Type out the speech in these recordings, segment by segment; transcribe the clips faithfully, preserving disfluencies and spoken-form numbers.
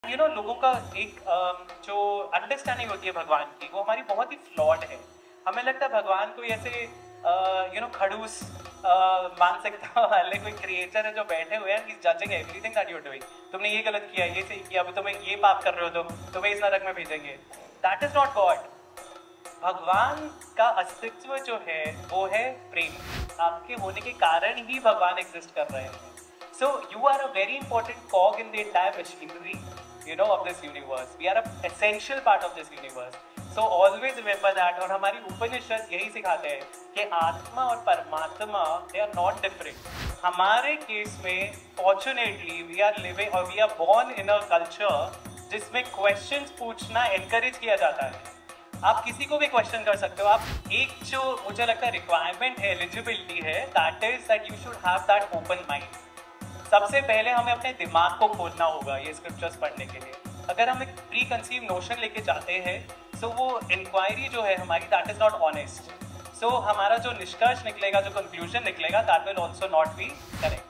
You know लोगों का एक um, जो अंडरस्टैंडिंग होती है भगवान की वो हमारी बहुत ही फ्लॉड है। हमें लगता है भगवान को ऐसे यू नो खड़ूस uh, मानसिकता वाले कोई क्रिएचर है जो बैठे हुए हैं, judging everything that you are doing. तुमने ये गलत किया, ये सही किया, अभी तुम्हें ये पाप कर रहे हो, तुम तुम्हें इस नरक में भेजेंगे। That is not God. भगवान का अस्तित्व जो है वो है प्रेम। आपके होने के कारण ही भगवान एग्जिस्ट कर रहे हैं। So you are a very important cog in the entire machinery, you know, of this universe. We are an essential part of this universe. So always remember that. और हमारी उपनिषद यही सिखाते हैं कि आत्मा और परमात्मा they are not different. हमारे केस में fortunately we are living और we are born in a culture जिसमें questions पूछना encourage किया जाता है। आप किसी को भी क्वेश्चन कर सकते हो। आप एक जो मुझे लगता है रिक्वायरमेंट है, एलिजिबिलिटी है, that is that you should have that open mind. सबसे पहले हमें अपने दिमाग को खोलना होगा ये स्क्रिप्चर्स पढ़ने के लिए। अगर हम एक प्री कंसीव नोशन लेके जाते हैं सो वो इंक्वायरी जो है हमारी that is not honest. So हमारा जो निष्कर्ष निकलेगा, जो कंक्लूजन निकलेगा, that will also not be correct.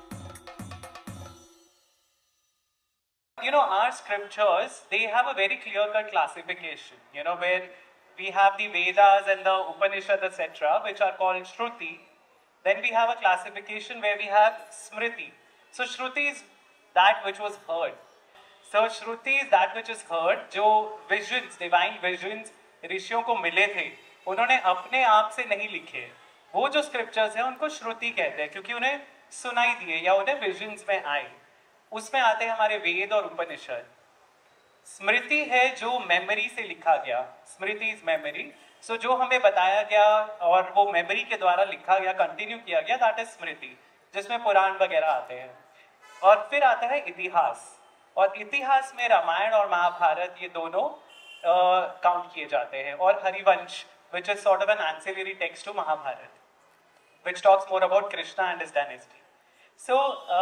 You know, our scriptures, they have a very clear-cut classification, you know, where we have the Vedas and the Upanishads, et cetera, which are called Shruti. Then we have a classification where we have Smriti. So Shruti is that which was heard. So Shruti is that which is heard, जो visions, divine visions ऋषियों को मिले थे, उन्होंने अपने आप से नहीं लिखे। वो जो scriptures हैं उनको श्रुति कहते हैं क्योंकि उन्हें सुनाई दिए या उन्हें visions में आए। उसमें आते हैं हमारे वेद और उपनिषद। स्मृति है जो मेमोरी से लिखा गया, स्मृति इज मेमोरी। सो जो हमें बताया गया और वो मेमोरी के द्वारा लिखा गया, कंटिन्यू किया गया, दैट इज स्मृति, जिसमें पुराण वगैरह आते हैं। और फिर आता है इतिहास, और इतिहास में रामायण और महाभारत ये दोनों काउंट uh, किए जाते हैं। और Harivansh which is sort of an ancillary text to Mahabharata which talks more about Krishna and his dynasty. So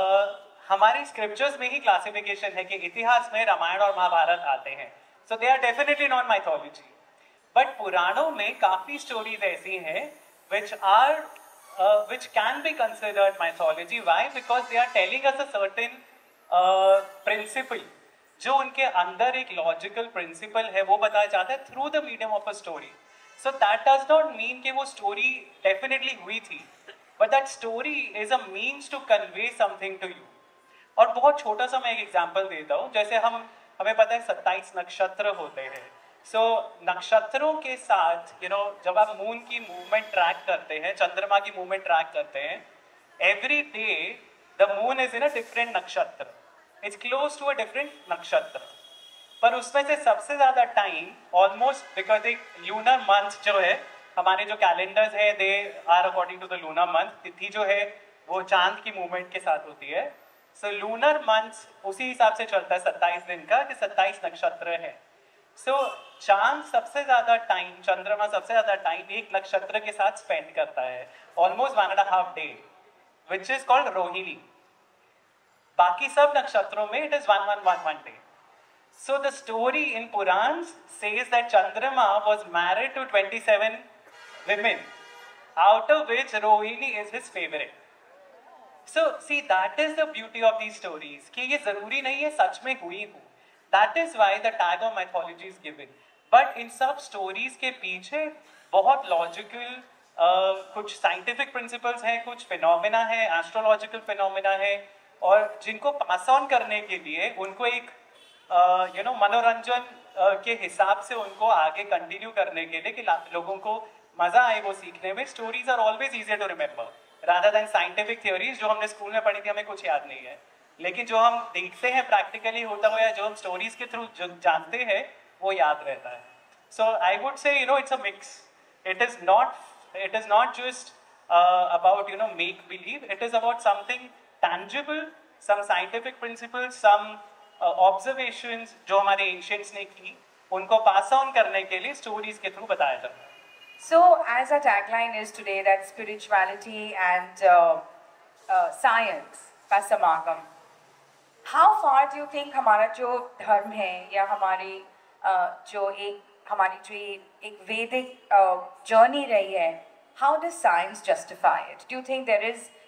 हमारे स्क्रिप्चर्स में ही क्लासिफिकेशन है कि इतिहास में रामायण और महाभारत आते हैं। So they are definitely non mythology. But पुराणों में काफी स्टोरीज ऐसी हैं which are uh, which can be considered mythology. Why? Because they are telling us a certain uh, principle, जो उनके अंदर एक लॉजिकल प्रिंसिपल है वो बताया जाता है through the medium of a story. So that does not mean कि वो स्टोरी डेफिनेटली हुई थी, but that story is a means to convey something to you. और बहुत छोटा सा मैं एक एग्जांपल देता हूँ। जैसे हम हमें पता है सत्ताईस नक्षत्र होते हैं। सो so, नक्षत्रों के साथ यू you नो know, जब आप मून की मूवमेंट ट्रैक करते हैं, चंद्रमा की मूवमेंट ट्रैक करते हैं, every day the moon is in a different nakshatra, it's close to a different nakshatra. पर उसमें से सबसे ज्यादा टाइम ऑलमोस्ट, बिकॉज एक लूनर मंथ जो है, हमारे जो कैलेंडर्स है they are according to the lunar month, तिथि जो है वो चांद की मूवमेंट के साथ होती है। सो लूनर मंथ उसी हिसाब से चलता है सत्ताईस दिन का कि सत्ताईस नक्षत्र है। सो so, चांद सबसे ज्यादा टाइम, चंद्रमा सबसे ज्यादा टाइम एक नक्षत्र के साथ स्पेंड करता है, almost one and half day, which is called Rohini. बाकी सब नक्षत्रों में it is one one one one day. So the story in Purana says that Chandrama was married to twenty seven women, out of which Rohini is his favourite. So see, that is the beauty of these stories, कि ये जरूरी नहीं है सच में हुई हो। That is why the tag of mythology is given. But इन सब stories के पीछे बहुत logical uh, कुछ scientific principles हैं, कुछ phenomena है, astrological phenomena है, और जिनको pass on करने के लिए उनको एक uh, you know मनोरंजन uh, के हिसाब से उनको आगे continue करने के लिए कि लोगों को मजा आए वो सीखने में। Stories are always easier to remember rather than scientific theories जो हमने स्कूल में पढ़ी थी, हमें कुछ याद नहीं है, लेकिन जो हम देखते हैं प्रैक्टिकली होता हुआ या जो हम स्टोरीज के थ्रू जानते हैं वो याद रहता है। So I would say you know it's a mix. It is not it is not just about you know make believe, it is about something tangible, some scientific principles, some observations जो हमारे ancients ने की, उनको pass on करने के लिए stories के through बताया जाता है। So, as our tagline is today, that spirituality and uh, uh, science का समागम, how far do you think हमारा जो धर्म है या हमारी uh, जो एक हमारी जो एक वैदिक uh, journey रही है, how does science justify it? Do you think there is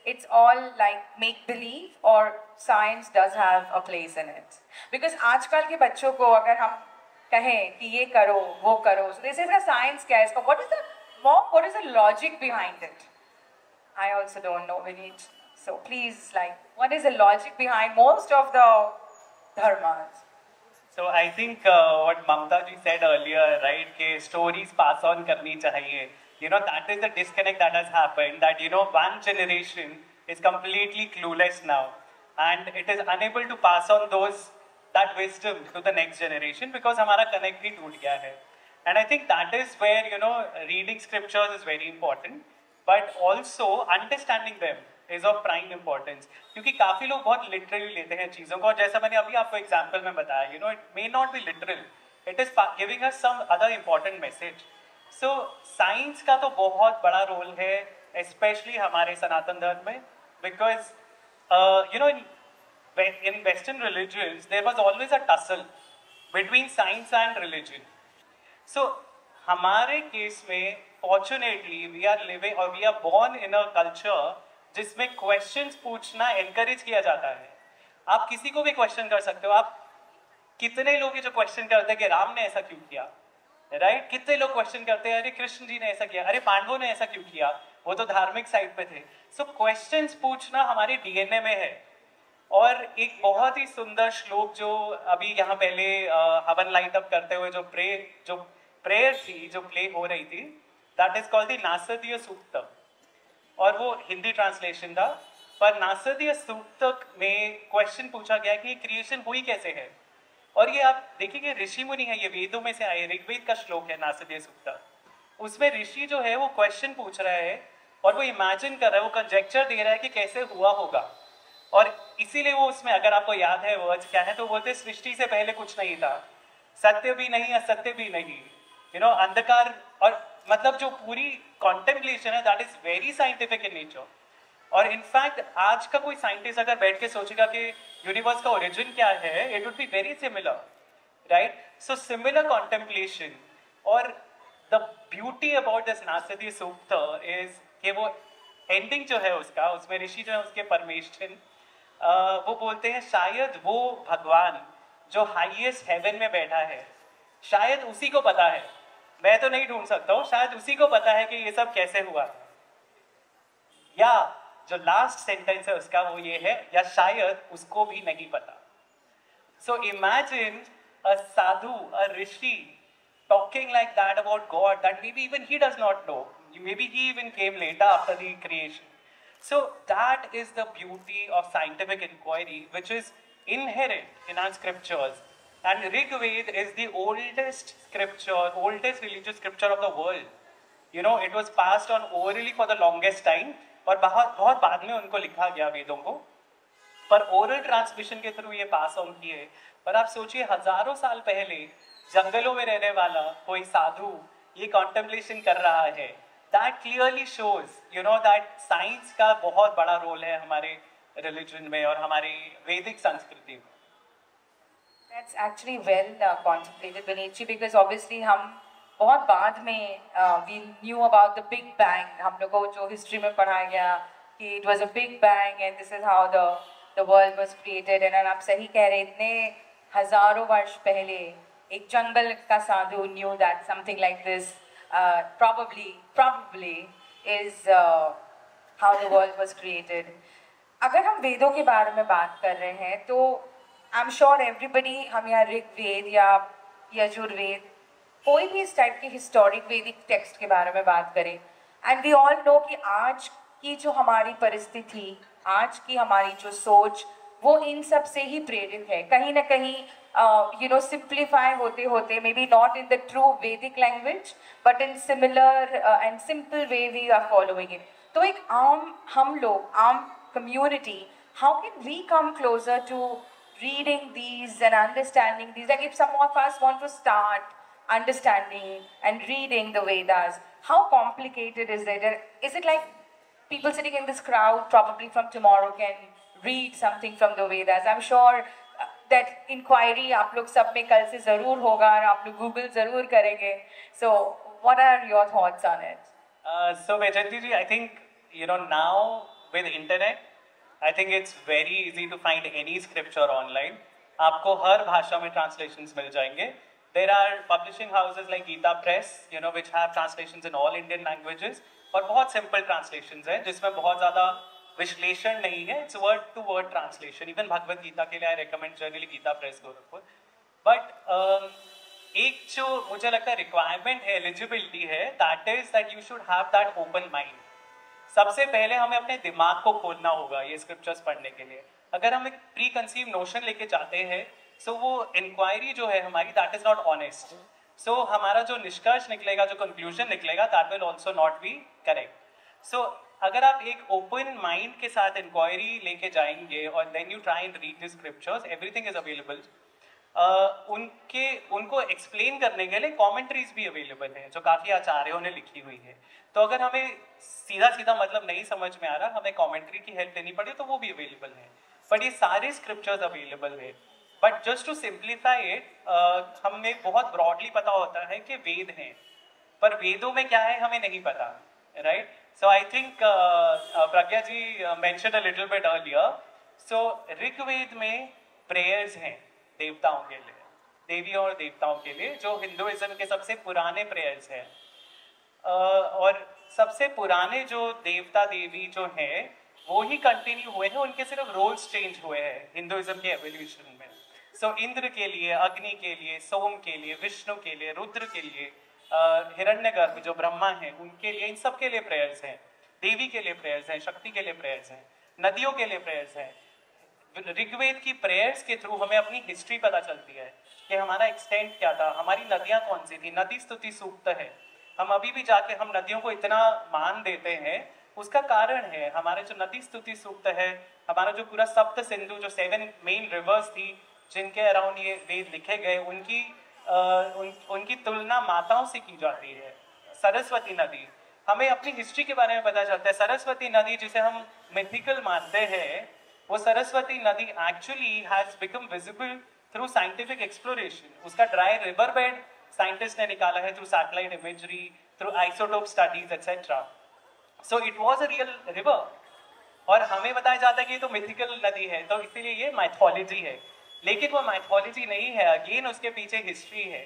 it's all like make believe or science does have a place in it? Because आजकल के बच्चों को अगर हम कहें कि ये करो वो करो, so this is a science क्या है इसका, what is the mom, what is the logic behind it? I also don't know, Vineet. So please, like, what is the logic behind most of the dharmas? So I think uh, what Mamta ji said earlier, right, कि stories pass on करनी चाहिए. You know, that is the disconnect that has happened, that, you know, one generation is completely clueless now. And it is unable to pass on those, that wisdom to the next generation because हमारा connect ही टूट गया है. And I think that is where, you know, reading scriptures is very important. But also understanding them is of prime importance. क्योंकि काफी लोग बहुत literally लेते हैं चीजों को, और जैसा मैंने अभी आपको example में बताया, you know, it may not be literal. It is giving us some other important message. So science का तो बहुत बड़ा role है, especially हमारे सनातन धर्म में, because uh, you know in, in Western religions there was always a tussle between science and religion. So हमारे case में fortunately we are living or we are born in a culture जिसमें questions पूछना encourage किया जाता है. आप किसी को भी question कर सकते हो. आप कितने लोग हैं जो question करते हैं कि राम ने ऐसा क्यों किया, राइट? कितने लोग क्वेश्चन करते हैं अरे कृष्ण जी ने ऐसा किया, अरे पांडवों ने ऐसा क्यों किया, वो तो धार्मिक साइड पे थे. सो क्वेश्चंस पूछना हमारे डीएनए में है. और एक बहुत ही सुंदर श्लोक जो अभी यहाँ पहले हवन लाइट अप करते हुए जो प्रे जो प्रेयर थी जो प्ले हो रही थी, that is called the Nasadiya Suktam, और वो हिंदी ट्रांसलेशन था. पर नासदीय सूक्तक में क्वेश्चन पूछा गया कि क्रिएशन हुई कैसे है. और ये आप देखिए ऋषि मुनि है, ये वेदों में से आए, ऋग्वेद का श्लोक है नासदीय सूक्तक. उसमें ऋषि जो है वो क्वेश्चन पूछ रहा है और वो इमेजिन कर रहा है, वो कंजेक्चर दे रहा है कि कैसे हुआ होगा. और इसीलिए वो उसमें, अगर आपको याद है वर्ड्स क्या है, तो बोलते सृष्टि से पहले कुछ नहीं था, सत्य भी नहीं असत्य भी नहीं, यू नो अंधकार. और मतलब जो पूरी कॉन्टेम्पलेशन है that is very scientific in nature. और इनफैक्ट आज का कोई साइंटिस्ट अगर बैठ के सोचेगा कि यूनिवर्स का ओरिजिन क्या है, it would be very similar, right? So similar contemplation. और the beauty about this Nasadiya Sukta is कि वो एंडिंग जो है उसका, उसमें ऋषि जो है उसके परमेश्वर वो बोलते हैं शायद वो भगवान जो हाईएस्ट हेवन में बैठा है, शायद उसी को पता है, मैं तो नहीं ढूंढ सकता हूँ, शायद उसी को पता है कि ये सब कैसे हुआ. या जो लास्ट सेंटेंस है उसका वो ये है, या शायद उसको भी नहीं पता. So imagine a sadhu, a rishi talking like that about God, that maybe even he does not know, maybe he even came later after the creation. So that is the beauty of scientific inquiry, which is inherent in our scriptures. And Rig Veda is the oldest scripture, oldest religious scripture of the world. You know, it was passed on orally for the longest time. और बहुत बहुत बाद में उनको लिखा गया वेदों को, पर ओरल ट्रांसमिशन के थ्रू ये पास ऑन किए. पर आप सोचिए हजारों साल पहले जंगलों में रहने वाला कोई साधु ये कॉन्टेम्पलेशन कर रहा है. That clearly shows, you know, that science का बहुत बड़ा रोल है हमारे रिलीजन में और हमारी वैदिक संस्कृति में. That's actually well uh, contemplated, Vineet, because obviously हम बहुत बाद में we knew about the big bang. हम लोगों को जो हिस्ट्री में पढ़ाया गया कि it was a big bang and this is how the the world was created. And आप सही कह रहे, इतने हजारों वर्ष पहले एक जंगल का साधु knew that something like this probably probably is uh, how the world was created. अगर हम वेदों के बारे में बात कर रहे हैं तो आई एम श्योर एवरीबडी, हम यहाँ ऋग्वेद या यजुर्वेद कोई भी इस टाइप की हिस्टोरिक वैदिक टेक्स्ट के बारे में बात करें, एंड वी ऑल नो कि आज की जो हमारी परिस्थिति, आज की हमारी जो सोच, वो इन सब से ही प्रेरित है. कहीं ना कहीं यू नो सिंप्लीफाई होते होते, may be not in the true Vedic language but in similar and simple way we are following it. तो एक आम हम लोग, आम community, how can we come closer to reading these and understanding these? Like if some of us want to start understanding and reading the Vedas, how complicated is it? Is it like people sitting in this crowd probably from tomorrow can read something from the Vedas? I'm sure uh, that inquiry आप लोग सब में कल से ज़रूर होगा और आप लोग Google ज़रूर करेंगे. So what are your thoughts on it? Uh, so Vaijayanti ji, I think, you know, now with internet, I think it's very easy to find any scripture online. आपको हर भाषा में translations मिल जाएंगे. There are publishing houses like Gita Press, you know, which have translations in all Indian languages. और बहुत simple translations हैं, जिसमें बहुत ज़्यादा विश्लेषण नहीं है. It's word to word translation. Even Bhagavad Gita के लिए I recommend generally Gita Press Gorakhpur. But um, एक जो मुझे लगता है requirement है, eligibility है, that is that you should have that open mind. सबसे पहले हमें अपने दिमाग को खोलना होगा ये स्क्रिप्चर्स पढ़ने के लिए. अगर हम एक प्री कंसीव नोशन लेके जाते हैं, सो वो इंक्वायरी जो है हमारी, that is not honest. So हमारा जो निष्कर्ष निकलेगा, जो कंक्लूजन निकलेगा, that will also not be correct. So अगर आप एक ओपन माइंड के साथ इंक्वायरी लेके जाएंगे और then you try and read the scriptures, everything is available. उनके उनको एक्सप्लेन करने के लिए कॉमेंट्रीज भी अवेलेबल हैं जो काफ़ी आचार्यों ने लिखी हुई है. तो अगर हमें सीधा सीधा मतलब नहीं समझ में आ रहा, हमें कमेंट्री की हेल्प लेनी पड़ी, तो वो भी अवेलेबल है. बट ये सारे स्क्रिप्चर्स अवेलेबल है. But just to simplify it, हमें बहुत ब्रॉडली पता होता है कि वेद हैं, पर वेदों में क्या है हमें नहीं पता, right? So I think Pragya ji mentioned a little bit earlier. So Rigveda में प्रेयर्स हैं देवताओं के लिए, देवियों और देवताओं के लिए, जो हिंदुइज्म के सबसे पुराने प्रेयर्स हैं. Uh, और सबसे पुराने जो देवता देवी जो हैं वो ही कंटिन्यू हुए हैं, उनके सिर्फ रोल्स चेंज हुए हैं हिंदुइज्म के एवोल्यूशन में. सो so, इंद्र के लिए, अग्नि के लिए, सोम के लिए, विष्णु के लिए, रुद्र के लिए, uh, हिरण्यगर्भ जो ब्रह्मा हैं उनके लिए, इन सब के लिए प्रेयर्स हैं. देवी के लिए प्रेयर्स हैं, शक्ति के लिए प्रेयर्स हैं, नदियों के लिए प्रेयर्स हैं. ऋग्वेद की प्रेयर्स के थ्रू हमें अपनी हिस्ट्री पता चलती है कि हमारा एक्सटेंट क्या था, हमारी नदियाँ कौन सी थी. नदी स्तुति सूक्त है. हम अभी भी जाके हम नदियों को इतना मान देते हैं, उसका कारण है हमारे जो नदी स्तुति सूक्त है, हमारा जो पूरा सप्त सिंधु, जो सेवन मेन रिवर्स थी जिनके अराउंड ये वेद लिखे गए, उनकी आ, उन, उनकी तुलना माताओं से की जाती है. सरस्वती नदी, हमें अपनी हिस्ट्री के बारे में पता चलता है. सरस्वती नदी जिसे हम मिथिकल मानते हैं, वो सरस्वती नदी actually has become visible through scientific exploration. उसका ड्राई रिवर बेड साइंटिस्ट ने निकाला है through satellite imagery, through isotope studies etcetera. So it was a real river. और हमें बताया जाता है कि ये तो मिथिकल नदी है, तो इसीलिए ये माइथोलॉजी है. लेकिन वो माइथोलॉजी नहीं है, अगेन उसके पीछे हिस्ट्री है.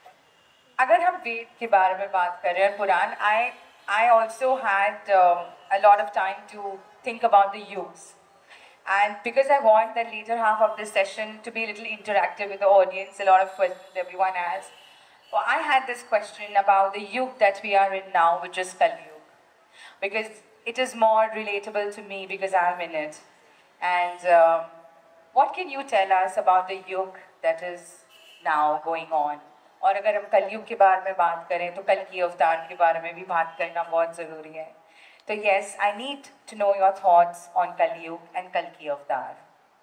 अगर हम वेद के बारे में बात कर रहे हैं, Purana, I I also had a lot of time to think about the yugs. And because I want the later half of this session to be a little interactive with the audience, a lot of questions everyone has. Well, I had this question about the Yug that we are in now, which is Kali Yug, because it is more relatable to me because I'm in it. And uh, what can you tell us about the Yug that is now going on? और अगर हम कलयुग के बारे में बात करें तो कल की अवतार के बारे में भी बात करना बहुत ज़रूरी है. So yes, I need to know your thoughts on Kali Yuga and Kalki Avatar.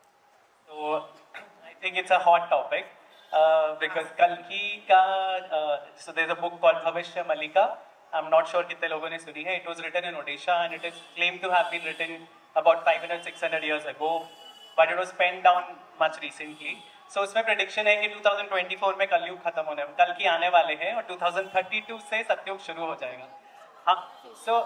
So I think it's a hot topic uh, because Kalki ka, uh, so there's a book called Bhavishya Malika. I'm not sure कितने लोगों ने सुनी है. It was written in Odisha and it is claimed to have been written about five hundred to six hundred years ago, but it was penned down much recently. So उसमें prediction है कि twenty twenty-four में कलयुग खत्म होने, कल्कि आने वाले हैं और twenty thirty-two से सतयुग शुरू हो जाएगा. हाँ, so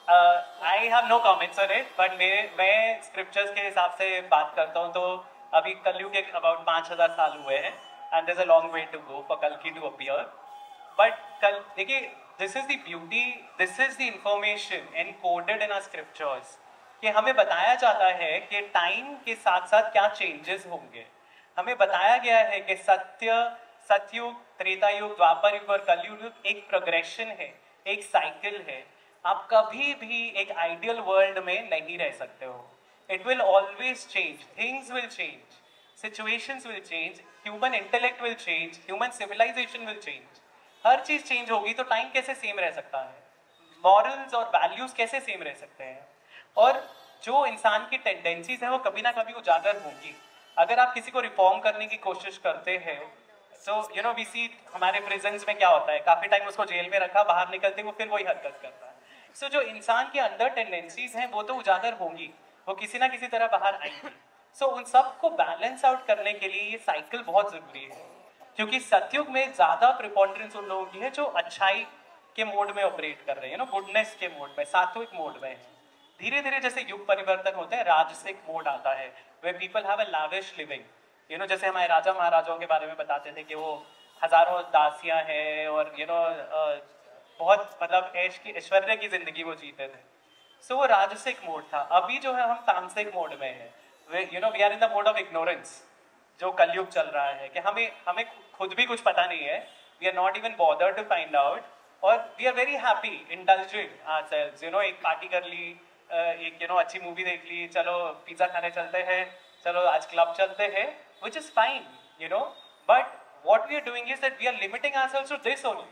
I have no comments on it, but मेरे मैं स्क्रिप्चर्स के हिसाब से बात करता हूँ तो अभी कलयुग के अबाउट पाँच हज़ार साल हुए हैं and there is a long way to go for कल्कि टू अपीयर. बट कल देखिए, this is the beauty, this is the information encoded in our scriptures कि हमें बताया जाता है कि टाइम के साथ साथ क्या चेंजेस होंगे. हमें बताया गया है कि सत्य सतयुग, त्रेता युग, द्वापर युग और कलयुग एक प्रोग्रेशन है, एक साइकिल है. आप कभी भी एक आइडियल वर्ल्ड में नहीं रह सकते हो. It will always change, things will change, situations will change, human intellect will change, human civilization will change. हर चीज चेंज होगी तो टाइम कैसे सेम रह सकता है? मॉरल्स और वैल्यूज कैसे सेम रह सकते हैं? और जो इंसान की टेंडेंसीज हैं वो कभी ना कभी उजागर होंगी. अगर आप किसी को रिफॉर्म करने की कोशिश करते हैं, so you know we see हमारे प्रिजन्स में क्या होता है, काफी टाइम उसको जेल में रखा, बाहर निकलते वो फिर वही हरकत करता है. सो so, जो इंसान के अंदर टेंडेंसीज हैं वो तो उजागर होंगी, वो किसी ना किसी तरह बाहर आएंगी. सो so, उन सब को बैलेंस आउट करने के लिए ये साइकिल बहुत जरूरी है, क्योंकि सतयुग में ज्यादा प्रिपोंडरेंस उन लोगों की है जो अच्छाई के मोड में ऑपरेट कर रहे हैं, नो गुडनेस के मोड में, सात्विक मोड में है. धीरे धीरे जैसे युग परिवर्तन होते हैं, राजसिक मोड आता है, where people have a lavish living. You know, जैसे हमारे राजा महाराजाओं के बारे में बताते थे कि वो हजारों दासियां हैं और यू you नो know, बहुत मतलब ऐश की ऐश्वर्य की जिंदगी वो जीते थे. सो so, वो राजसिक मोड था. अभी जो है हम तामसिक मोड में है. You know we are in the mode of ignorance, जो कलयुग चल रहा है कि हमें हमें खुद भी कुछ पता नहीं है. We are not even bother to find out, और we are very happy indulging ourselves. You know एक पार्टी कर ली, एक यू नो अच्छी मूवी देख ली, चलो पिज्जा खाने चलते हैं, चलो आज क्लब चलते हैं, which is fine, you know. But what we are doing is that we are limiting ourselves to this only.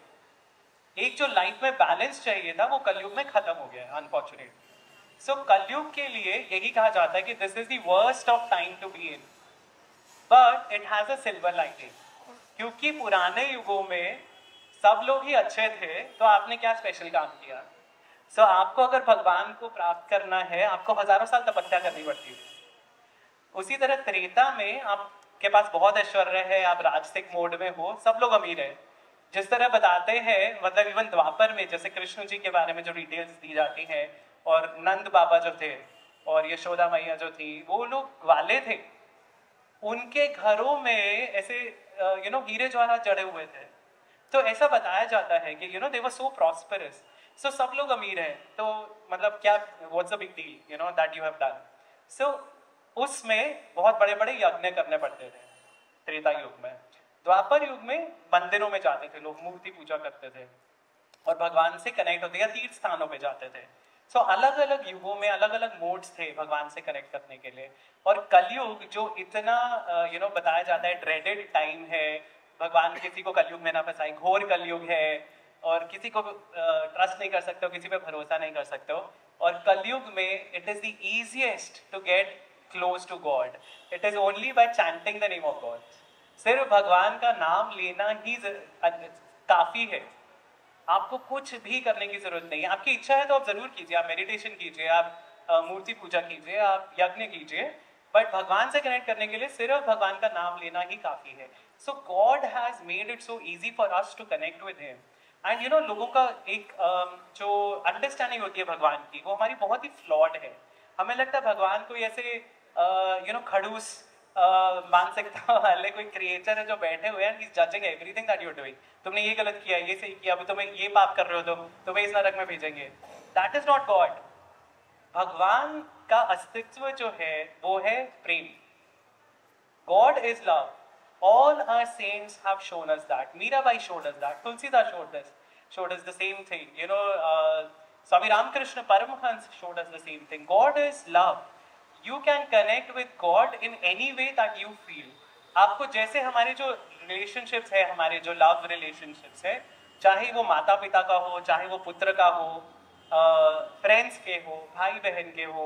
एक जो लाइफ में बैलेंस चाहिए था वो कलयुग में खत्म हो गया, अनफॉर्चुनेटली. सो कलयुग के लिए यही कहा जाता है कि this is the worst of time to be in, but it has a silver lining. क्योंकि पुराने युगों में सब लोग ही अच्छे थे, तो आपने क्या स्पेशल काम किया? सो so, आपको अगर भगवान को प्राप्त करना है, आपको हजारों साल तपस्या करनी पड़ती है. उसी तरह त्रेता में आपके पास बहुत ऐश्वर्य है, आप राजसिक मोड में हो, सब लोग अमीर है. जिस तरह बताते हैं, मतलब इवन द्वापर में जैसे कृष्ण जी के बारे में जो डिटेल्स दी जाती हैं, और नंद बाबा जो थे और यशोदा मैया जो थी, वो लोग वाले थे. उनके घरों में ऐसे यू नो हीरे जवाहरात जड़े हुए थे. तो ऐसा बताया जाता है कि you know they were so prosperous. So सब लोग अमीर हैं, तो मतलब क्या, what's the big deal, you know that you have done. So उसमें बहुत बड़े बड़े यज्ञ करने पड़ते थे त्रेता युग में. द्वापर युग में मंदिरों में जाते थे लोग, मूर्ति पूजा करते थे और भगवान से कनेक्ट होते, या तीर्थ स्थानों पे जाते थे. सो so, अलग अलग युगों में अलग अलग मोड्स थे भगवान से कनेक्ट करने के लिए. और कलयुग जो इतना यू नो बताया जाता है ड्रेडेड टाइम है, भगवान किसी को कलयुग में ना फंसाए, घोर कलयुग है, और किसी को ट्रस्ट नहीं कर सकते हो, किसी पे भरोसा नहीं कर सकते हो. और कलयुग में it is the easiest to get close to God. It is only by chanting the name of God. सिर्फ भगवान का नाम लेना ही काफी है. आपको कुछ भी करने की जरूरत नहीं है. आपकी इच्छा है तो आप जरूर कीजिए, आप मेडिटेशन कीजिए, आप मूर्ति पूजा कीजिए, आप यज्ञ कीजिए, बट भगवान से कनेक्ट करने के लिए सिर्फ भगवान का नाम लेना ही काफी है. So God has made it so easy for us to connect with him. And you know लोगों का एक um, जो अंडरस्टैंडिंग होती है भगवान की, वो हमारी बहुत ही फ्लॉड है. हमें लगता है भगवान को ऐसे यू नो खड़ूस uh, मानसिकता वाले कोई क्रिएचर है जो बैठे हुए हैं, he's judging everything that you're doing. तुमने ये गलत किया, ये सही किया, अभी तुम्हें ये पाप कर रहे हो, तुम तुम्हें इस नरक में भेजेंगे. That is not God. भगवान का अस्तित्व जो है वो है प्रेम. God is love. All our saints have shown us that. Mirabai showed us that. Tulsidas showed us, showed us the same thing. You know, uh, Swami Ramakrishna Paramahans showed us the same thing. God is love. You can connect with God in any way that you feel. आपको जैसे हमारे जो relationships है, हमारे जो love relationships है, चाहे वो माता पिता का हो, चाहे वो पुत्र का हो, फ्रेंड्स के हो, भाई बहन के हो,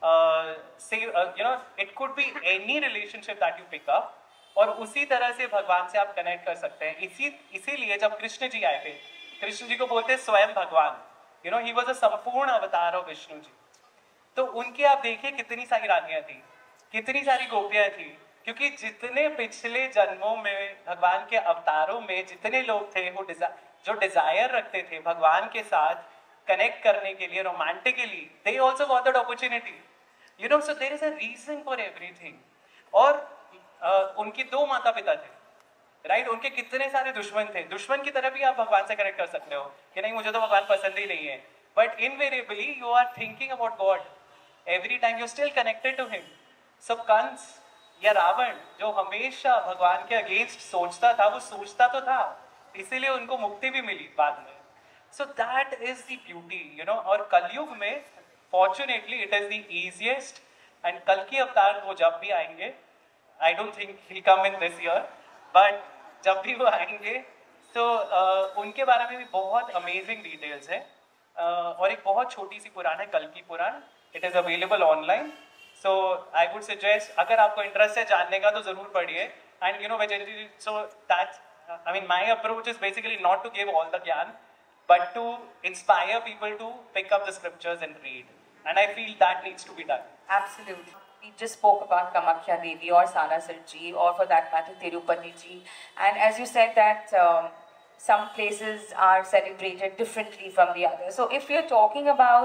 say you know it could be any relationship that you pick up. और उसी तरह से भगवान से आप कनेक्ट कर सकते हैं. इसी इसीलिए जब कृष्ण जी आए थे, कृष्ण जी को बोलते हैं स्वयं भगवान. You know he was a संपूर्ण अवतार ऑफ विष्णु जी. तो उनके आप देखिए कितनी सारी रानियां थी, कितनी सारी गोपियां थी, क्योंकि जितने पिछले जन्मों में भगवान के अवतारों में जितने लोग थे वो डिजा, जो डिजायर रखते थे भगवान के साथ कनेक्ट करने के लिए romantically, they also got that opportunity. You know so there is a reason for everything. और Uh, उनके दो माता पिता थे, राइट right? उनके कितने सारे दुश्मन थे. दुश्मन की तरह भी आप भगवान से कनेक्ट कर सकते हो कि नहीं मुझे तो भगवान पसंद ही नहीं है, but invariably you are thinking about God every time, you still connected to him. So Kansa या रावण जो हमेशा भगवान के अगेंस्ट सोचता था, वो सोचता तो था, इसीलिए उनको मुक्ति भी मिली बाद में. So that is the beauty, you know. और कलयुग में fortunately it is the easiest. And कल की अवतार वो जब भी आएंगे, I don't think he'll come in this year, but जब भी वो आएंगे तो uh, उनके बारे में भी बहुत amazing details है. uh, और एक बहुत छोटी सी पुराण है, कल की पुराण. It is available online, so I would suggest अगर आपको interest है जानने का तो जरूर पढ़िए. And you know Vijay, so that I mean my approach is basically not to give all the gyan, but to inspire people to pick up the scriptures and read. And I feel that needs to be done. Absolutely. We just spoke about Kamakhya Devi or Sarasar ji, or for that matter Tirupati ji, and as you said that um, some places are celebrated differently from the others. So if we are talking about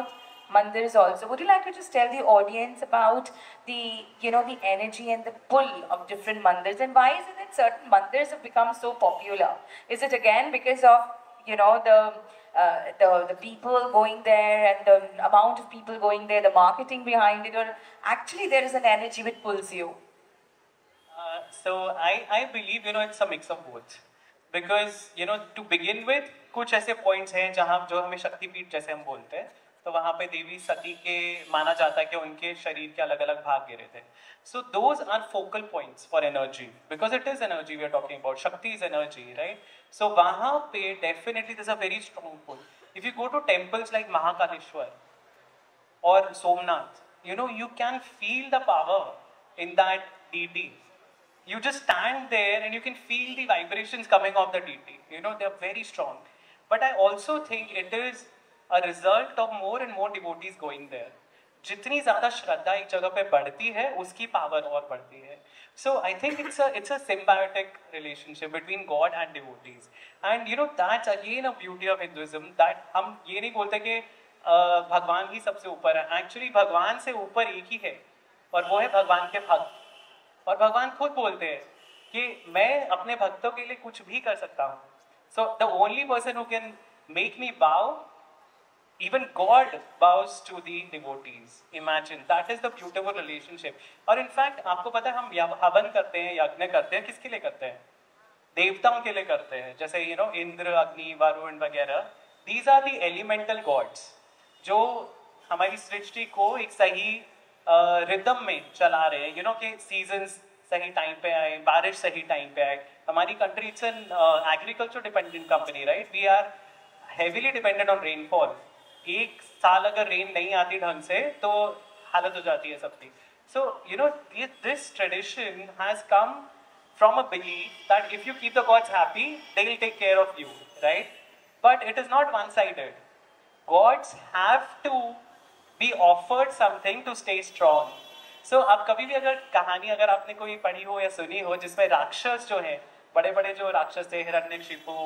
mandirs also. Would you like to just tell the audience about the, you know, the energy and the pull of different mandirs, and why is it that certain mandirs have become so popular? Is it again because of, you know, the uh, the the people going there and the amount of people going there, the marketing behind it, or actually there is an energy which pulls you? Uh, so I I believe, you know, it's a mix of both. Because, you know, to begin with, कुछ ऐसे points हैं जहाँ जो हमें शक्तिपीठ जैसे हम बोलते हैं, तो वहाँ पे देवी सती के माना जाता है कि उनके शरीर के अलग अलग भाग गिरे थे. So those are focal points for energy, because it is energy we are talking about. Shakti is energy, right? So वहाँ पे definitely there's a very strong pull. If you go to temples like Mahakaleshwar or Somnath, you know, you can feel the power in that deity. You just stand there and you can feel the vibrations coming off the deity. You know, they're very strong. But I also think it is a result of more and more devotees going there. जितनी ज़्यादा श्रद्धा एक जगह पे बढ़ती है, उसकी power और बढ़ती है. So I think it's a it's a symbiotic relationship between God and devotees. And you know, that's again a beauty of Hinduism, that हम ये नहीं बोलते कि भगवान ही सबसे ऊपर है. Actually भगवान से ऊपर एक ही है, और वो है भगवान के भक्त. और भगवान खुद बोलते हैं कि मैं अपने भक्तों के लिए कुछ भी कर सकता हूँ. So the only person who can make me bow, even God bows to the devotees. Imagine, that is the beautiful relationship. और इनफैक्ट आपको पता है, हम हवन करते हैं, यज्ञ करते हैं, किसके लिए करते हैं? देवताओं के लिए करते हैं. जैसे यू नो, इंद्र, अग्नि, वरुण वगैरह, these are the elemental gods जो हमारी सृष्टि को एक सही रिदम uh, में चला रहे हैं. यू नो कि सीजन्स सही टाइम पे आए, बारिश सही टाइम पे आए. हमारी country it's an agriculture dependent company, right? We are heavily dependent on rainfall. एक साल अगर रेन नहीं आती ढंग से तो हालत हो जाती है सबकी. So you know, this tradition has come from a belief that if you keep the gods happy, they will take care of you, right? But it is not one sided. Gods have to be offered something to stay strong. So अब कभी भी अगर कहानी अगर आपने कोई पढ़ी हो या सुनी हो जिसमें राक्षस जो हैं, बड़े बड़े जो राक्षस थे, हिरण्यकशिपु,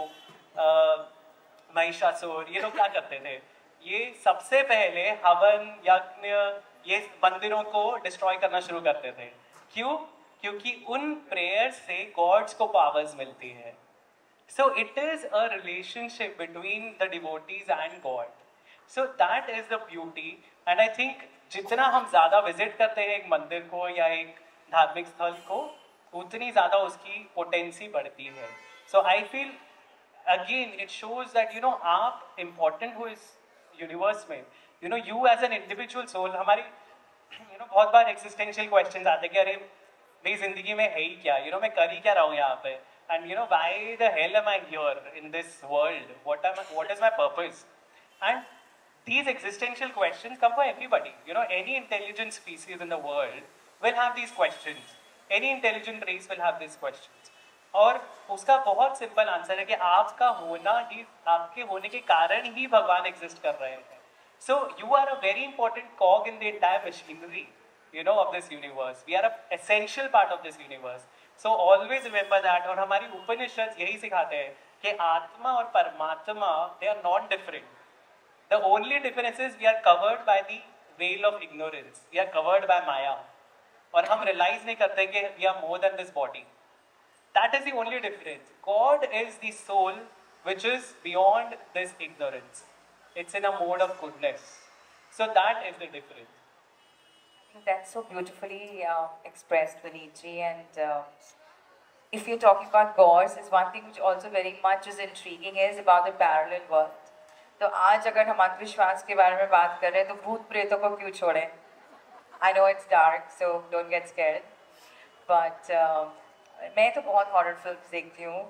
महिषासुर, ये लोग क्या करते थे? ये सबसे पहले हवन, यज्ञ, ये मंदिरों को डिस्ट्रॉय करना शुरू करते थे. क्यों? क्योंकि उन प्रेयर से गॉड्स को पावर्स मिलती है. So it is a relationship between the devotees and God. So that is the beauty. And I think जितना हम ज़्यादा विजिट करते हैं एक मंदिर को या एक धार्मिक स्थल को, उतनी ज़्यादा उसकी पोटेंसी बढ़ती है. So I feel again it shows that you know आप important हो इस यूनिवर्स में. You know, you as an individual soul, हमारी you know बहुत बार existential questions आते हैं कि अरे मेरी जिंदगी में है ही क्या, you know मैं कर ही क्या रहा हूँ यहाँ पे, and you know why the hell am I here in this world? What am I, what is my purpose? And these existential questions come for everybody. You know, any intelligent species in the world will have these questions. Any intelligent race will have these questions. और उसका बहुत simple answer है कि आपका होना ही, आपके होने के कारण ही भगवान एग्जिस्ट कर रहे हैं. So you are a very important cog in the entire machinery, you know, of this universe. We are an essential part of this universe. So always remember that. और हमारी उपनिषद यही सिखाते हैं कि आत्मा और परमात्मा, they are not different. The only difference is we are covered by the veil of ignorance. We are covered by Maya. और हम realize नहीं करते कि we are more than this body. That is the only difference. God is the soul which is beyond this ignorance. It's in a mode of goodness. So that is the difference. I think that's so beautifully uh, expressed, Vineetji. And uh, if you're talking about gods, is one thing which also very much is intriguing is about the parallel world. तो आज अगर हम अंधविश्वास के बारे में बात कर रहे हैं तो भूत प्रेतों को क्यों छोड़ें? I know it's dark, so don't get scared. But uh, मैं तो बहुत horror films देखती हूँ.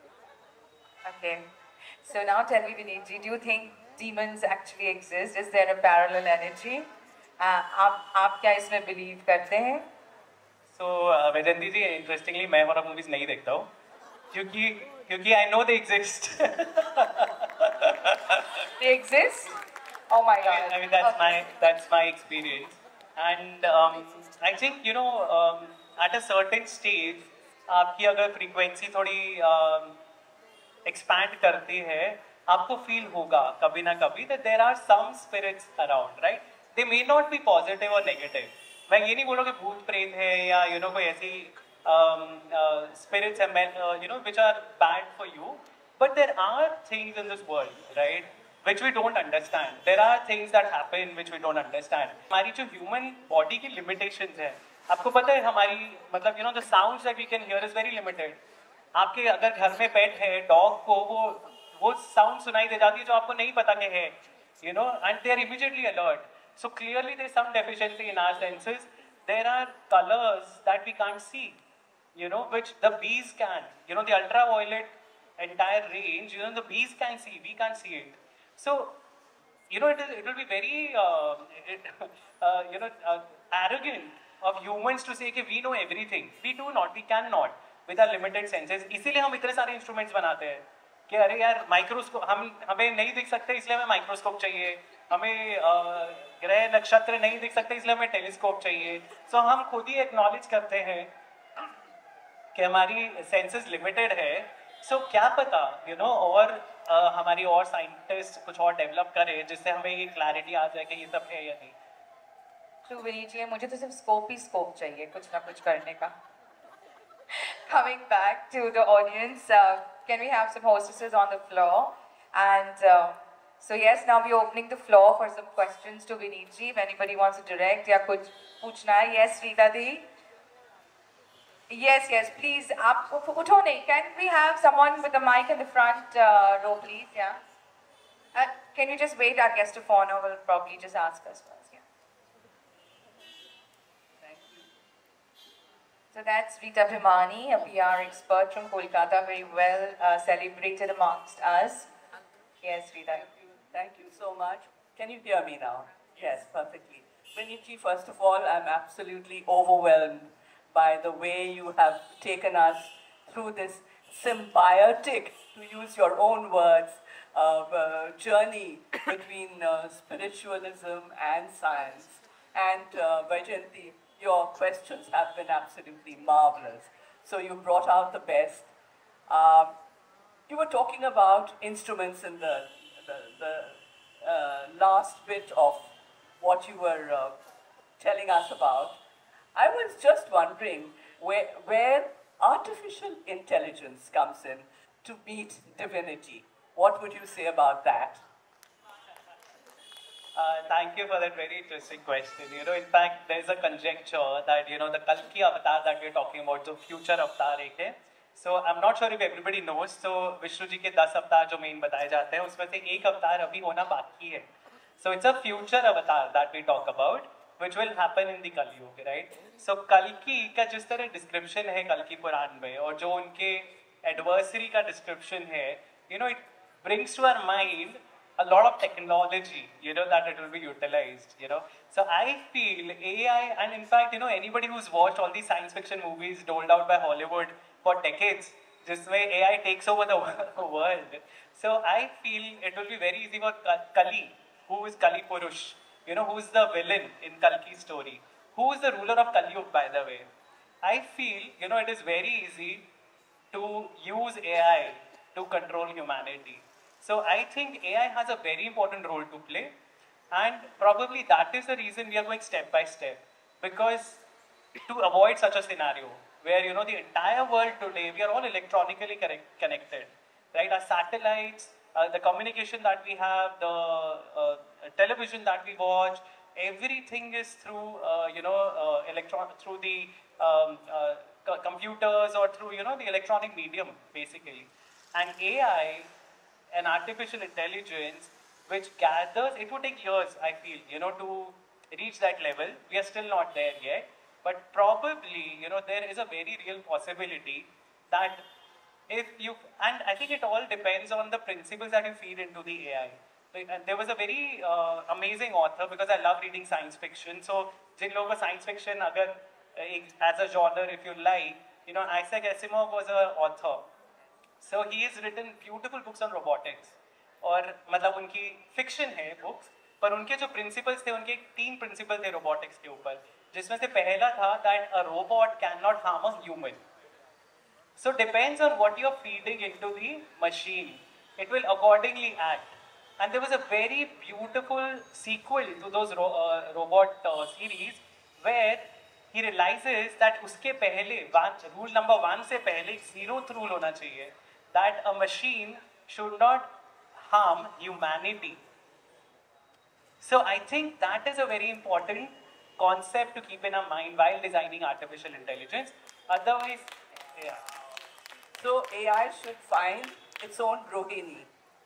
Okay. So now tell me, Vineetji, do you think demons actually exist? Is there a parallel energy? Uh, आप आप क्या इसमें believe करते हैं? So वैजयंती जी, interestingly मैं horror movies नहीं देखता हूँ, क्योंकि क्योंकि I know they exist. They exist? Oh my God. I mean, I mean that's okay. my that's my experience, and um, I think you know um, at a certain stage आपकी अगर frequency थोड़ी um, expand करती है आपको feel होगा कभी ना कभी that there are some spirits around, right? They may not be positive or negative. मैं ये नहीं बोल रहा कि भूत प्रेत है या you know कोई ऐसी um, uh, spirits हैं uh, you know which are bad for you, but there are things in this world, right? Which we don't understand. There are things that happen which we don't understand. हमारी जो human body की limitations है, आपको पता है हमारी मतलब you know the sounds that we can hear is very limited. आपके अगर घर में पेट है डॉग को वो वो साउंड सुनाई दे जाती है जो आपको नहीं पता कि है, you know, and they are immediately alert. So clearly there is some deficiency in our senses. There are colors that we can't see, you know, which the bees can. You know, the ultraviolet entire range, you know, the bees can see, we can't see it. So, you know, it, is, it will be very, uh, it, uh, you know, uh, arrogant of humans to say that we know everything. We do not, we cannot with our limited senses. इसीलिए हम इतने सारे instruments बनाते हैं कि अरे यार microscope हम हमें नहीं दिख सकते इसलिए हमें माइक्रोस्कोप चाहिए, हमें ग्रह नक्षत्र नहीं दिख सकते इसलिए हमें टेलीस्कोप चाहिए. सो so, हम खुद ही एक्नॉलेज करते हैं कि हमारी सेंसेस लिमिटेड है. सो so, क्या पता यू you नो know, और uh, हमारी और साइंटिस्ट कुछ और डेवलप करे जिससे हमें ये क्लैरिटी आ जाए कि ये सब है या नहीं. तो विनीत जी मुझे तो सिर्फ स्कोप ही स्कोप चाहिए कुछ ना कुछ करने का. Coming back to the audience, uh, can we have some hostesses on the floor? And uh, so yes, now we're opening the floor for some questions to Vineet ji. If anybody wants to direct, ya kuch puchna hai. Yes, Rita di. Yes, yes, please. Aap utho nahi. Can we have someone with the mic in the front uh, row, please? Yeah. Uh, can you just wait? Our guest of honor will probably just ask us first. So that's Rita Bhimani, a P R expert from Kolkata, very well uh, celebrated amongst us. Yes, Rita. Thank you. Thank you so much. Can you hear me now? Yes, perfectly. Vineet, first of all, I'm absolutely overwhelmed by the way you have taken us through this symbiotic, to use your own words, uh, uh, journey between uh, spiritualism and science. And uh, Vaijayanti, your questions have been absolutely marvelous. So you brought out the best. Um, you were talking about instruments in the, the, the uh, last bit of what you were uh, telling us about. I was just wondering where, where artificial intelligence comes in to meet divinity. What would you say about that? Uh, thank you for that very interesting question. You know, in fact, there's a conjecture that, you know, the Kalki avatar that we're talking about, the future avatar hai. So, I'm not sure if everybody knows. So, Vishnu ji ke ten avatar jo main bataye jate hain, usme se ek avatar abhi hona baki hai. So, it's a future avatar that we talk about, which will happen in the Kali Yuga, right? So, Kalki ka jis tarah description hai Kalki Puran mein, aur jo unke adversary ka description hai, you know, it brings to our mind a lot of technology, you know, that it will be utilized, you know. So I feel A I, and in fact, you know, anybody who's watched all these science fiction movies doled out by Hollywood for decades, this way A I takes over the world. So I feel it will be very easy for Kali, who is Kali Purush, you know, who is the villain in Kalki's story. Who is the ruler of Kali Yuga, by the way? I feel, you know, it is very easy to use A I to control humanity. So I think A I has a very important role to play, and probably that is the reason we are going step by step, because to avoid such a scenario where, you know, the entire world today, we are all electronically connected, right? Our satellites, uh, the communication that we have, the uh, television that we watch, everything is through, uh, you know, uh, electron through the um, uh, computers or through, you know, the electronic medium, basically. And A I, an artificial intelligence, which gathers, it would take years, I feel, you know, to reach that level. We are still not there yet. But probably, you know, there is a very real possibility that if you, and I think it all depends on the principles that you feed into the A I. And there was a very uh, amazing author, because I love reading science fiction. So, jin logo science fiction, agar, as a genre, if you like, you know, Isaac Asimov was an author. So he has written beautiful books on robotics. और मतलब उनकी fiction है books, पर उनके जो principles थे, उनके तीन principles थे robotics के ऊपर, जिसमें से पहला था that a robot cannot harm a human. So depends on what you are feeding into the machine. it will accordingly act. And there was a very beautiful sequel to those ro uh, robot uh, series where he realizes that उसके पहले rule number one से पहले zeroth rule होना चाहिए, that a machine should not harm humanity. So I think that is a very important concept to keep in our mind while designing artificial intelligence. Otherwise, yeah. So A I should find its own Rohini.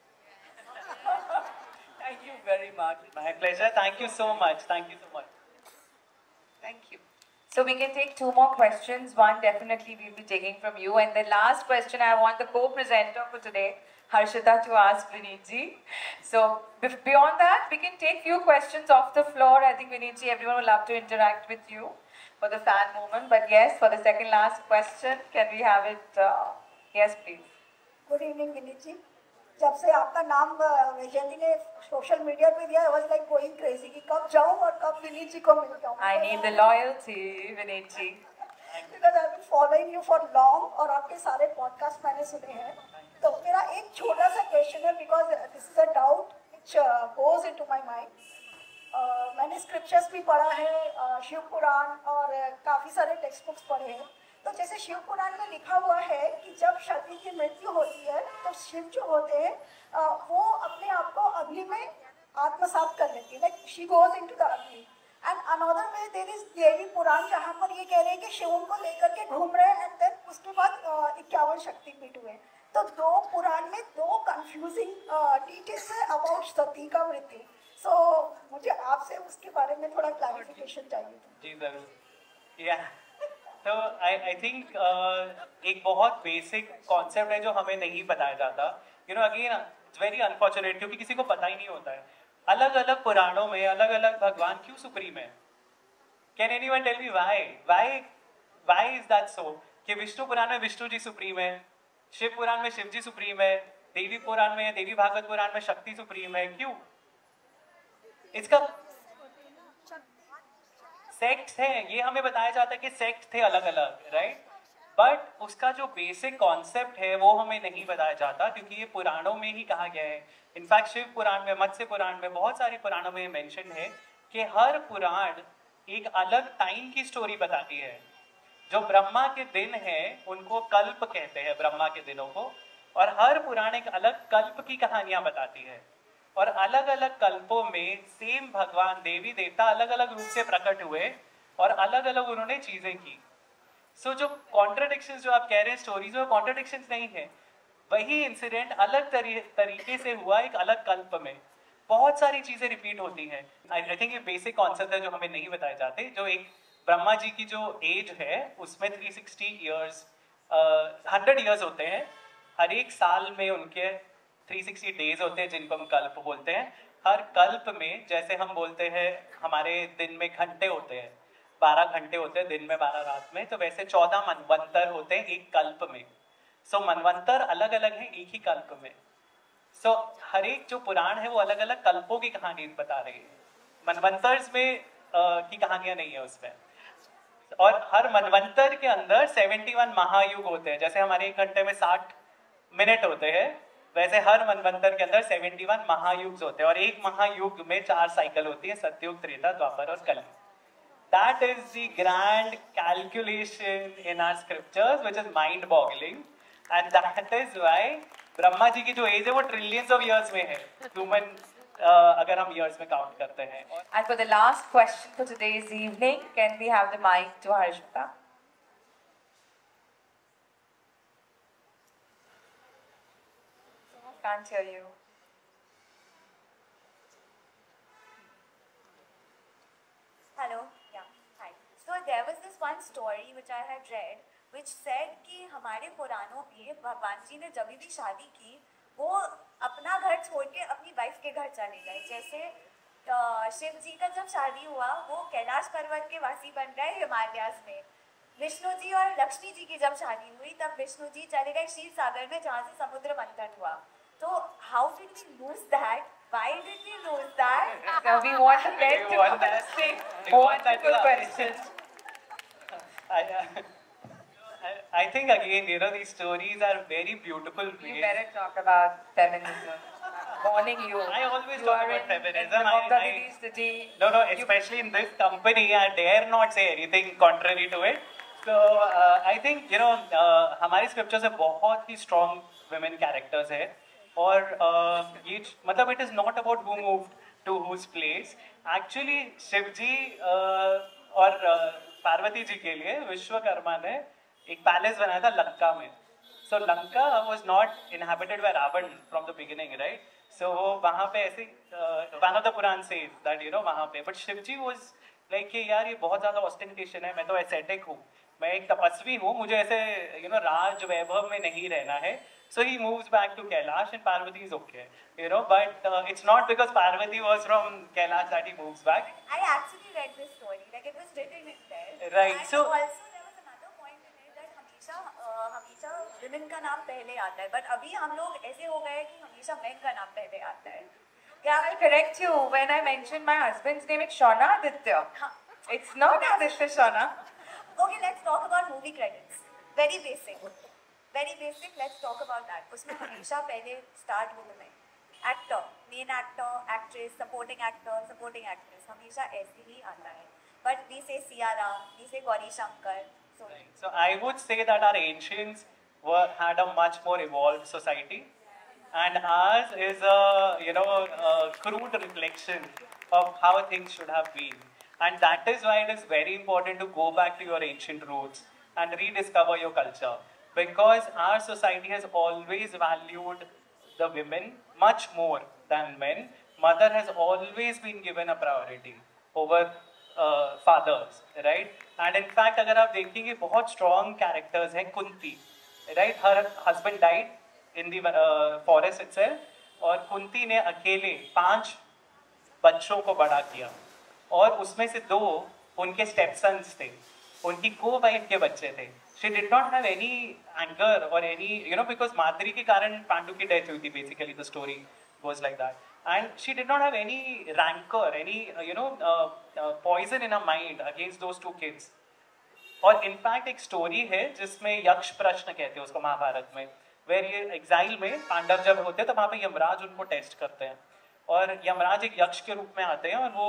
Thank you very much. My pleasure. Thank you so much. Thank you so much. Thank you. So we can take two more questions. One definitely we'll be taking from you. And the last question I want the co-presenter for today, Harshita, to ask Vineet ji. So beyond that, we can take few questions off the floor. I think Vineet ji, everyone will love to interact with you for the fan moment. But yes, for the second last question, can we have it? Uh, yes, please. Good evening, Vineet ji. जब से आपका नाम वैजयंती ने social media पे दिया, I was like going crazy कि कब जाऊँ और कब विनीत जी को मिल जाऊँ. I need the loyalty, Vineet ji. Because I've been following you for long और आपके सारे पॉडकास्ट मैंने सुने हैं. तो मेरा एक छोटा सा क्वेश्चन है, because this is a doubt which uh, goes into my mind. uh, मैंने स्क्रिप्चर्स भी पढ़ा है, uh, शिव पुराण और uh, काफ़ी सारे टेक्स्ट बुक्स पढ़े हैं. तो जैसे शिव पुराण में लिखा हुआ है कि जब सती की मृत्यु होती है तो शिव जो होते हैं वो अपने आप को अग्नि में आत्मसात कर लेती है, like she goes into the Agni. And another way there is Devi Purana जहाँ पर ये कह रहे हैं कि शिव उनको लेकर के घूम रहे हैं, एंड देन उसके बाद इक्यावन शक्तिपीठ हुए. तो दो पुराण में दो कंफ्यूजिंग डिटेल्स है अबाउट सती का मृत्यु. सो so, मुझे आपसे उसके बारे में थोड़ा क्लैरिफिकेशन चाहिए. जी जरूर. या तो आई आई थिंक एक बहुत बेसिक कॉन्सेप्ट है जो हमें नहीं बताया जाता. You know again it's very unfortunate, क्योंकि किसी को पता ही नहीं होता है अलग अलग पुराणों में अलग अलग भगवान क्यों सुप्रीम है. Can anyone tell me why why why is that so? कि विष्णु पुराण में विष्णु जी सुप्रीम है, शिव पुराण में शिव जी सुप्रीम है, देवी पुराण में देवी भागवत पुराण में शक्ति सुप्रीम है, क्यों? इसका सेक्ट्स हैं, ये हमें बताया जाता है कि सेक्ट थे अलग अलग, राइट? बट उसका जो बेसिक कॉन्सेप्ट है वो हमें नहीं बताया जाता, क्योंकि ये पुराणों में ही कहा गया है. इनफैक्ट शिव पुराण में, मत्स्य पुराण में, बहुत सारे पुराणों में मेंशन है कि हर पुराण एक अलग टाइम की स्टोरी बताती है. जो ब्रह्मा के दिन है उनको कल्प कहते हैं, ब्रह्मा के दिनों को, और हर पुराण एक अलग कल्प की कहानियां बताती है. और अलग अलग कल्पों में सेम भगवान देवी देवता अलग अलग रूप से प्रकट हुए और अलग अलग उन्होंने चीजें की. सो so, जो कॉन्ट्रडिक्शंस जो आप कह रहे हैं स्टोरीज में, कॉन्ट्रडिक्शंस नहीं है. वही इंसिडेंट अलग तरी, तरीके से हुआ एक अलग कल्प में. बहुत सारी चीजें रिपीट होती हैं. आई थिंक ये बेसिक कॉन्सेप्ट है जो हमें नहीं बताए जाते. जो एक ब्रह्मा जी की जो एज है उसमें three sixty years hundred years होते हैं. हर एक साल में उनके थ्री सिक्सटी डेज होते हैं जिनको हम कल्प बोलते हैं. हर कल्प में जैसे हम बोलते हैं हमारे दिन में घंटे होते हैं, बारह घंटे होते हैं दिन में, बारह रात में, तो वैसे चौदह मनवंतर होते हैं एक कल्प में. सो so, मनवंतर अलग अलग है एक ही कल्प में. सो so, हर एक जो पुराण है वो अलग अलग कल्पों की कहानी बता रही है. मनवंतर्स में uh, की कहानियां नहीं है उसमें. और हर मनवंतर के अंदर इकहत्तर महायुग होते हैं. जैसे हमारे एक घंटे में साठ मिनट होते हैं, वैसे हर मनवंतर के अंदर इकहत्तर महायुग होते हैं. और एक महायुग में चार साइकिल होती है, सतयुग, त्रेता, द्वापर और कलयुग. That is the grand calculation in our scriptures, which is mind-boggling, and that is why Brahma ji की जो एज है वो ट्रिलियंस ऑफ इयर्स में है, ह्यूमन uh, अगर हम इयर्स में काउंट करते हैं. And for the last question for today's evening, can we have the mic to Harshita? Can't hear you. Hello. Yeah. Hi. So there was this one story which I had read, which said कि हमारे पुराणों में भगवान जी ने जब भी शादी की वो अपना घर छोड़ के अपनी वाइफ के घर चले गए. जैसे शिव जी का जब शादी हुआ वो कैलाश पर्वत के वासी बन गए हिमालयाज में. विष्णु जी और लक्ष्मी जी की जब शादी हुई तब विष्णु जी चले गए क्षीर सागर में जहाँ से समुद्र मंथन हुआ. तो how did we lose that? Why did we lose that? So we want to get to want the that? wonderful question. I, uh, I, I think again, you know, these stories are very beautiful. You better talk about feminism. I'm warning you. I always you talk are about in, feminism. In I, I, Didi city. no, no, especially in this company, I dare not say anything contrary to it. So uh, I think, you know, uh, हमारी scriptures में बहुत ही strong women characters है और uh, ये मतलब it is not about who moved to whose place. Actually Shivji uh, और uh, Parvati ji के लिए विश्वकर्मा ने एक पैलेस बनाया था लंका में. So Lanka was not inhabited by Ravan from the beginning, right? So वहाँ पे ऐसे uh, one of the Puran says that you know वहाँ पे, but शिवजी was like कि यार ये बहुत ज़्यादा ostentation है, मैं तो ascetic हूँ, मैं एक तपस्वी हूँ, मुझे ऐसे you know राज वैभव में नहीं रहना है. So he moves back to Kailash and Parvati is okay, you know. But uh, it's not because Parvati was from Kailash that he moves back. I actually read this story, like it was written in there. Right. And So also there was another point in it that हमेशा uh, हमेशा women का नाम पहले आता है, but अभी हम लोग ऐसे हो गए कि हमेशा men का नाम पहले आता है. Yeah, I'll correct you. When I mentioned my husband's name, it's Shona Aditya. It's not Aditya Shona. Okay, let's talk about movie credits. Very basic. Very basic. Let's talk about that. उसमें हमेशा पहले start होता है. Actor, main actor, actress, supporting actor, supporting actress. हमेशा ऐसे ही आता है. But we say Siya Ram, we say Gauri Shankar. So, right. So I would say that our ancients were had a much more evolved society. And ours is a, you know, a crude reflection of how things should have been. And that is why it is very important to go back to your ancient roots and rediscover your culture. Because our society has always valued the women much more than men. Mother has always been given a priority over uh, fathers, right? And in fact, अगर आप देखेंगे बहुत strong characters हैं, Kunti, right? Her husband died in the uh, forest itself, और कुंती ने अकेले पांच बच्चों को बड़ा किया, और उसमें से दो उनके स्टेपसन्स थे, उनकी को वाइफ के बच्चे थे. She did not have any anger or any, you know, because Madri के कारण पांडु की डेथ हुई थी. Basically, the story goes like that. And she did not have any rancor, any, uh, you know, uh, uh, poison in her mind against those two kids. और in fact एक story है जिसमें यक्ष प्रश्न कहते हैं उसको महाभारत में, वेर ये एग्जाइल में पांडव जब होते हैं तो वहाँ पे यमराज उनको टेस्ट करते हैं, और यमराज एक यक्ष के रूप में आते हैं, और वो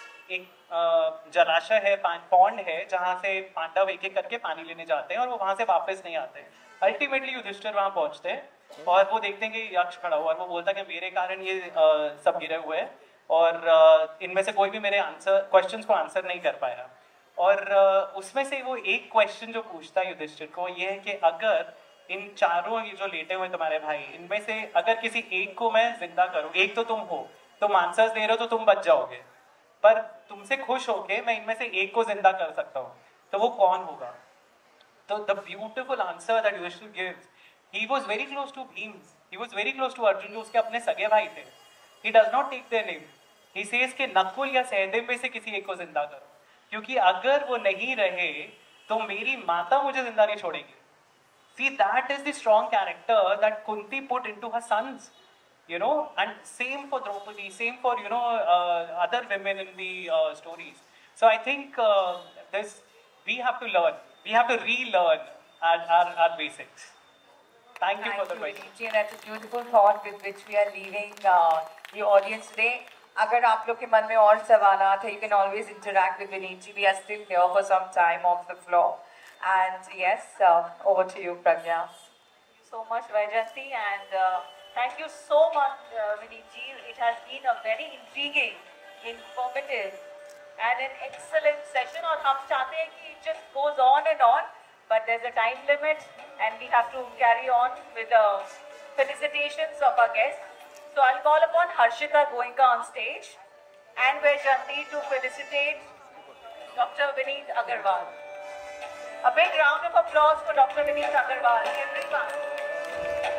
एक जलाशय है, पॉन्ड है, जहाँ से पांडव एक एक करके पानी लेने जाते हैं और वो वहाँ से वापस नहीं आते हैं. अल्टीमेटली युधिष्ठिर वहाँ पहुँचते हैं और वो देखते हैं कि यक्ष खड़ा हुआ, और वो बोलता है कि मेरे कारण ये आ, सब गिरे हुए हैं, और आ, इनमें से कोई भी मेरे आंसर क्वेश्चंस को आंसर नहीं कर पाया. और uh, उसमें से वो एक क्वेश्चन जो पूछता है युधिष्ठिर को, ये है कि अगर इन चारों ये जो लेटे हुए तुम्हारे भाई, इनमें से अगर किसी एक को मैं जिंदा करूं, एक तो तुम हो, तुम आंसर्स दे रहे हो तो तुम बच जाओगे, पर तुमसे खुश होके मैं इनमें से एक को जिंदा कर सकता हूँ, तो वो कौन होगा? तो the beautiful answer that Yudhishthir gives, he was very close to Bhim, he was very close to Arjun, जो उसके अपने सगे भाई थे. He does not take their name, he says कि नकुल या सहदेव में से किसी एक को जिंदा करो, क्योंकि अगर वो नहीं रहे तो मेरी माता मुझे जिंदा नहीं छोड़ेगी. See, that is the strong character that Kunti put into her sons, you know, and same for Draupadi, same for, you know, uh, other women in the uh, stories. So I think uh, this, we have to learn, we have to relearn our, our, our basics. Thank you Thank for the you, question. Vineet ji, and that's a beautiful thought with which we are leaving uh, the audience today. अगर आप लोग के मन में और सवालात है, you can always interact with Vineet ji. We are still here for some time off the floor. And yes, uh, over to you, Pragya. Thank you so much, Vaijayanti, and uh, thank you so much, uh, Vineet ji. It has been a very intriguing, informative, and an excellent session. और हम चाहते हैं कि it just goes on and on, but there's a time limit, and we have to carry on with the felicitations of our guests. So I'll call upon Harshita Goenka on stage and Vaijayanti to felicitate Doctor Vineet Agarwal. A big round of applause for Doctor Vineet Agarwal, everyone.